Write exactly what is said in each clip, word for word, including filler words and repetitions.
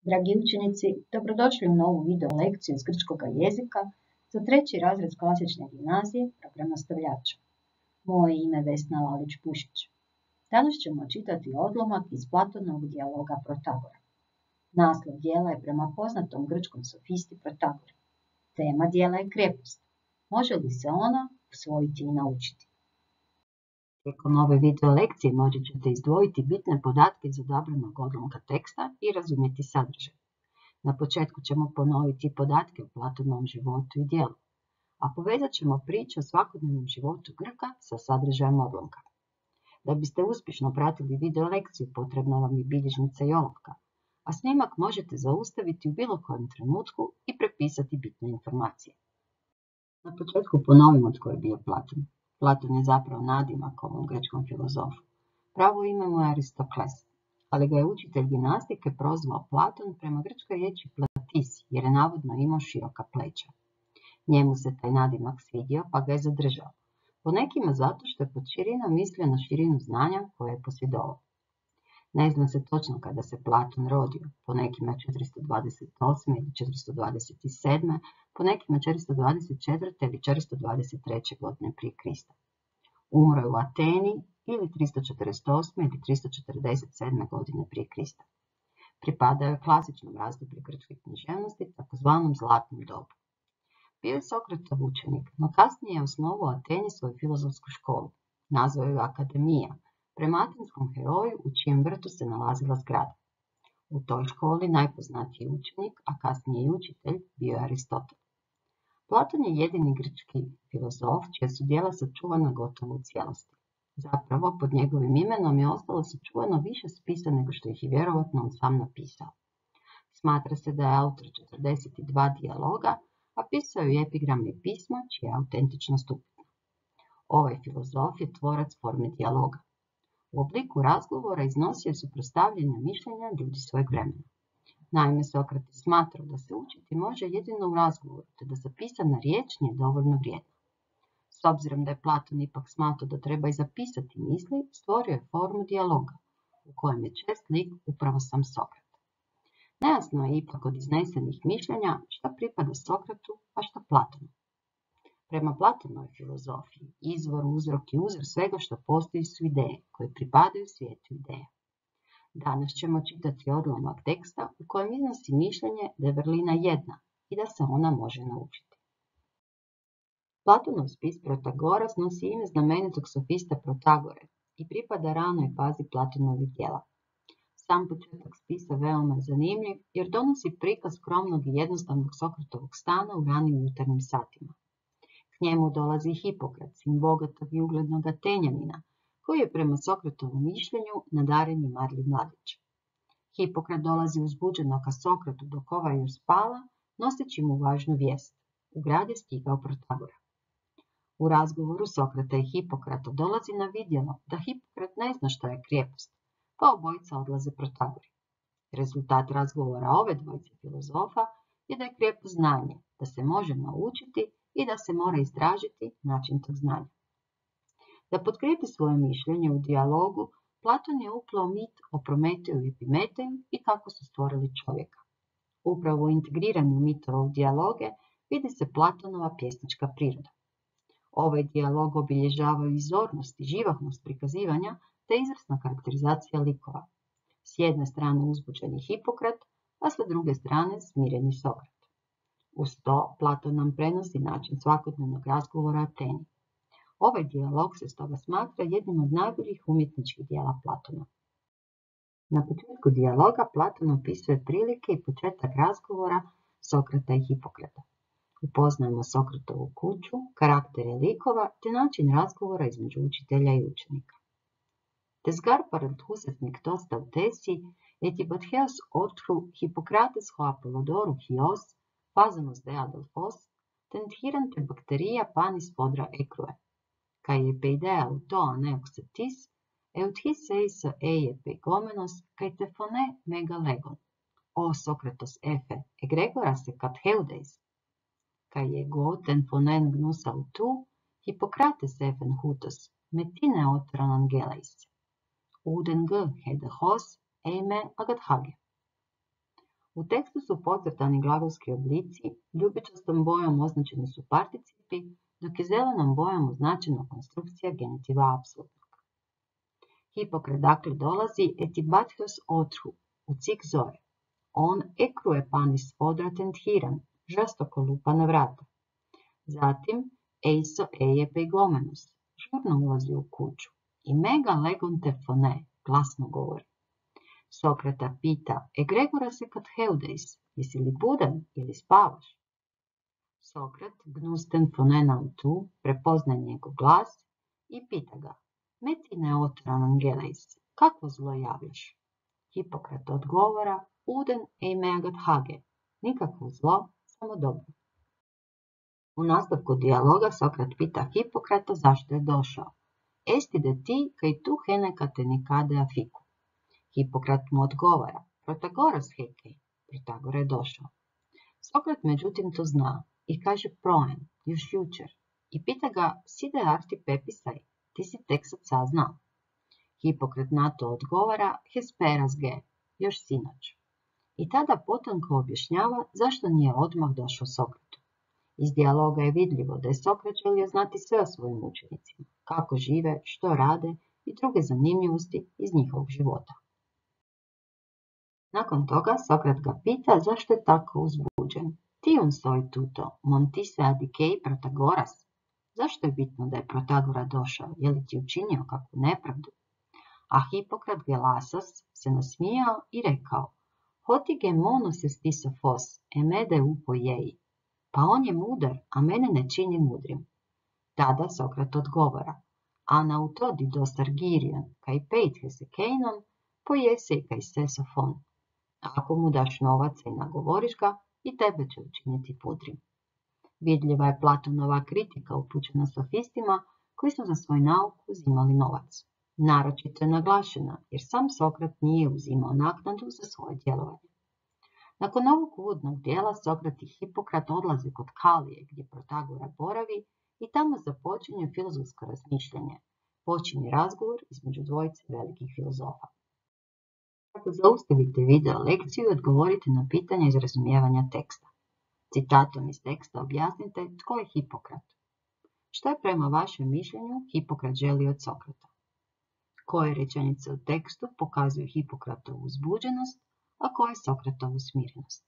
Dragi učenici, dobrodošli u novu video lekciju iz grčkog jezika za treći razred klasične gimnazije program nastavljača. Moje ime je Vesna Lalić-Pušić. Danas ćemo čitati odlomak iz Platonovog dijaloga Protagora. Naslov dijela je prema poznatom grčkom sofisti Protagoru. Tema dijela je krijepost. Može li se ona usvojiti i naučiti? Tijekom ove video lekcije moći ćete izdvojiti bitne podatke iz odabranog odlomka teksta i razumjeti sadržaj. Na početku ćemo ponoviti podatke o Platonovom životu i djelu, a povezat ćemo priču o svakodnevnom životu Grka sa sadržajem odlomka. Da biste uspješno pratili video lekciju, potrebna vam je bilježnica i olovka, a snimak možete zaustaviti u bilo kojem trenutku i prepisati bitne informacije. Na početku ponovimo tko je bio Platon. Platon je zapravo nadimak ovom grčkom filozofu. Pravo ime mu je Aristokles, ali ga je učitelj gimnastike prozvao Platon prema grčkoj riječi platis, jer je navodno imao široka pleća. Njemu se taj nadimak svidio pa ga je zadržao. Po nekima zato što je pod širinom mislio na širinu znanja koje je posjedovao. Ne zna se točno kada se Platon rodio, po nekima četiristo dvadeset osme ili četiristo dvadeset sedme, po nekima četiristo dvadeset četvrte ili četiristo dvadeset treće godine prije Krista. Umro je u Ateni ili tristo četrdeset osme ili tristo četrdeset sedme godine prije Krista. Pripadao je klasičnom razdoblju grčke književnosti, takozvanom zlatnom dobu. Bio je Sokratov učenik, no kasnije je osnovao u Ateni svoju filozofsku školu. Nazvao ju Akademija, prema atenskom heroju u čijem vrtu se nalazila zgrada. U toj školi najpoznatiji učenik, a kasnije i učitelj, bio je Aristotel. Platon je jedini grčki filozof čija su djela sačuvana gotovo u cijelosti. Zapravo, pod njegovim imenom je ostalo sačuvano više spisa nego što ih je vjerovatno on sam napisao. Smatra se da je autor četrdeset dva dijaloga, a pisao je epigramne pisma čija je autentičnost upitna. Ovaj filozof je tvorac forme dijaloga. U obliku razgovora iznosio je suprotstavljena mišljenja ljudi svojeg vremena. Naime, Sokrates smatrao da se učiti može jedino u razgovoru, te da zapisana riječ nije dovoljno vrijedna. S obzirom da je Platon ipak smatrao da treba i zapisati misli, stvorio je formu dijaloga, u kojem je čest lik upravo sam Sokrat. Nejasno je ipak od iznesenih mišljenja što pripada Sokratu, a što Platonu. Prema Platonovoj filozofiji, izvor, uzrok i uzor svega što postoji su ideje, koje pripadaju svijetu ideja. Danas ćemo čitati odlomak teksta u kojem iznosi mišljenje da je vrlina jedna i da se ona može naučiti. Platonov spis Protagoras nosi ime znamenitog sofista Protagore i pripada ranoj fazi Platonovih djela. Sam početak spisa veoma je zanimljiv jer donosi prikaz skromnog i jednostavnog Sokratovog stana u ranim jutarnjim satima. K njemu dolazi Hipokrat, sin bogatog i uglednog Atenjanina, koji je prema Sokratovom mišljenju nadaren i marljiv mladić. Hipokrat dolazi uzbuđeno ka Sokratu dok ovaj još spava, noseći mu važnu vijest. U grad je stigao Protagora. U razgovoru Sokrata i Hipokrata dolazi na vidjelo da Hipokrat ne zna što je krijepost, pa obojica odlaze Protagori. Rezultat razgovora ove dvojice filozofa je da je krijepost znanje, da se može naučiti i da se mora istražiti način tog znanja. Da potkrijepi svoje mišljenje u dijalogu, Platon je upleo mit o Prometeju i Epimeteju i kako su stvorili čovjeka. Upravo u integriranju mitova u dijaloge vidi se Platonova pjesnička priroda. Ovaj dijalog obilježavaju izornost i živahnost prikazivanja te izvrsna karakterizacija likova. S jedne strane uzbuđeni Hipokrat, a s druge strane smireni Sokrat. Uz to, Platon nam prenosi način svakodnevnog razgovora o Ateni. Ovaj dijalog se stoga smatra jednim od najboljih umjetničkih dijela Platona. Na početku dijaloga Platon opisuje prilike i početak razgovora Sokrata i Hipokrata. Upoznajemo Sokratovu kuću, karaktere likova te način razgovora između učitelja i učenika. Tes garparent huset niktos tautesi, etibattheos ortru Hippokrates ho Apollodoru hios, phazanos de adelphos, tenthirante bacteria panis fodra ecrue. Kai epeidea auto aneuxetis, eut his eis eie pegomenos, kai tephone mega legon. O Sokratos efe, egregoras e catheudes. Kai ego tenphonen gnus autu, Hippokrates efen hutos, metine otran angeleis. Uden g hede hos, eime agat hage. U tekstu su podcrtani glagolski oblici, ljubičastom bojom označeni su participi, dok je zelenom bojom označena konstrukcija genitiva apsolutnog. Hipokrat dakle dolazi etibathios otru, u cik zore. On ekruje panis odratent hiran, žestoko lupa na vrata. Zatim eiso eje peigomenus, žurno ulazi u kuću i mega legonte phone, glasno govori. Sokrata pita, egregora se kat heudeis, jesi li budan ili spavaš? Sokrat, gnusten phonenam tu, prepoznaje njegov glas i pita ga, metine otran angeleis, kakvo zlo javljaš? Hipokrat odgovora, uden ei meagat hage, nikakvo zlo, samo dobro. U nastavku dijaloga Sokrat pita Hipokrata zašto je došao. Esti de ti kaj tu henekate nikade afiku. Hipokrat mu odgovara, Protagoras hekej, Protagor je došao. Sokrat međutim to zna i kaže proen, još jučer, i pita ga, side arti pepisaj, ti si tek sad saznao. Hipokrat na to odgovara, hesperas ge, još sinoć. I tada potanko objašnjava zašto nije odmah došao Sokratu. Iz dijaloga je vidljivo da je Sokrat želio znati sve o svojim učenicima, kako žive, što rade i druge zanimljivosti iz njihovog života. Nakon toga Sokrat ga pita zašto je tako uzbuđen. Tion soi tuto, montise adikei Protagoras. Zašto je bitno da je Protagora došao? Je li ti učinio kakvu nepravdu? A Hipokrat Gelasas se nasmijao i rekao, hotige monos estiso fos, emede upo jei. Pa on je mudar, a mene ne čini mudrim. Tada Sokrat odgovara, anautodi dos argirion, kaj peithe se keinon, pojese i kaj sesofon. Ako mu daš novaca i nagovoriš ga, i tebe će učiniti mudrim. Vidljiva je Platonova kritika upućena sofistima koji su za svoj nauk uzimali novac. Naročito je naglašena jer sam Sokrat nije uzimao naknadu za svoje djelovanje. Nakon ovog uvodnog dijela Sokrat i Hipokrat odlaze kod Kalije gdje Protagora boravi i tamo započinje filozofsko razmišljanje. Počinje razgovor između dvojice velikih filozofa. Ako zaustavite video lekciju i odgovorite na pitanja iz razumijevanja teksta. Citatom iz teksta objasnite tko je Hipokrat. Što je prema vašem mišljenju Hipokrat želi od Sokrata? Koje rečenice u tekstu pokazuju Hipokratovu uzbuđenost, a koje Sokratovu smirenost?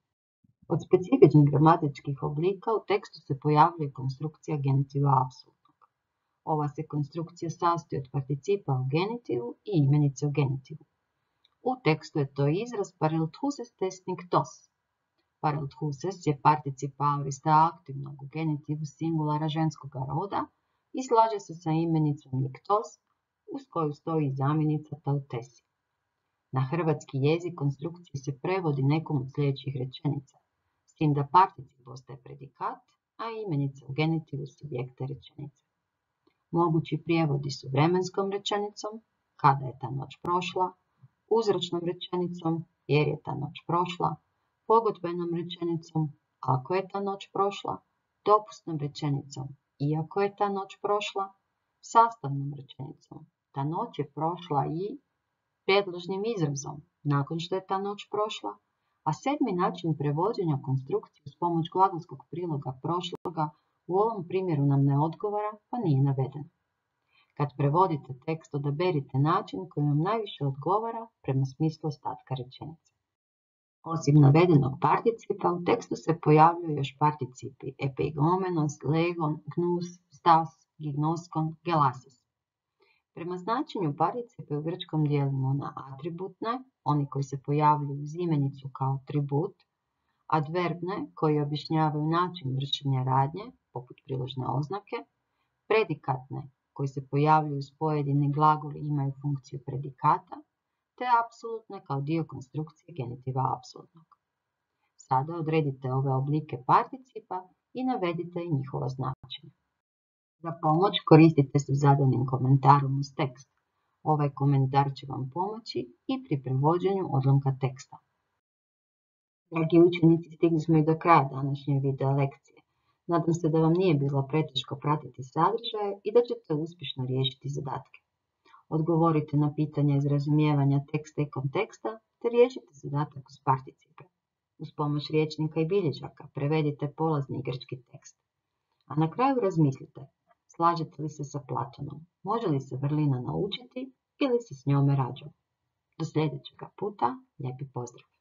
Od specifičnih gramatičkih oblika u tekstu se pojavljuje konstrukcija genitiva apsolutnog. Ova se konstrukcija sastoji od participa u genitivu i imenice u genitivu. U tekstu je to izraz parelthuses tes niktos. Parelthuses je particip aorista aktivnog u genitivu singulara ženskog roda i slaže se sa imenicom niktos, uz koju stoji zamjenica tautesi. Na hrvatski jezik konstrukcija se prevodi nekom od sljedećih rečenica, s tim da particip postaje predikat, a imenica u genitivu subjekta rečenice. Mogući prijevodi su vremenskom rečenicom, kada je ta noć prošla, uzročnom rečenicom, jer je ta noć prošla, pogodbenom rečenicom, ako je ta noć prošla, dopusnom rečenicom, iako je ta noć prošla, sastavnom rečenicom, ta noć je prošla i prijedložnim izrazom, nakon što je ta noć prošla, a sedmi način prevođenja konstrukcije s pomoć glagolskog priloga prošloga u ovom primjeru nam ne odgovara, pa nije naveden. Kad prevodite tekst, odaberite način koji vam najviše odgovara prema smislu ostatka rečenice. Osim navedenog participa, u tekstu se pojavljuju još participi epeigomenos, legon, gnus, stas, gignoskon, gelasis. Prema značenju participe u grčkom dijelimo na atributne, oni koji se pojavljuju uz imenicu kao tribut, adverbne, koji objašnjavaju način vršenja radnje, poput priložne oznake, predikatne, koji se pojavljuju uz pojedini glagol i imaju funkciju predikata, te apsolutne kao dio konstrukcije genitiva apsolutnog. Sada odredite ove oblike participa i navedite i njihova značenja. Za pomoć koristite se zadanim komentarom uz tekst. Ovaj komentar će vam pomoći i pri prevođenju odlomka teksta. Dragi učenici, stigli smo i do kraja današnje video lekcije. Nadam se da vam nije bilo preteško pratiti sadržaje i da ćete uspješno riješiti zadatke. Odgovorite na pitanja iz razumijevanja teksta i konteksta, te riješite zadatak uz participe. Uz pomoć riječnika i bilježaka prevedite polazni grčki tekst. A na kraju razmislite, slažete li se sa Platonom, može li se vrlina naučiti ili se s njome rađa. Do sljedećega puta, lijepi pozdrav!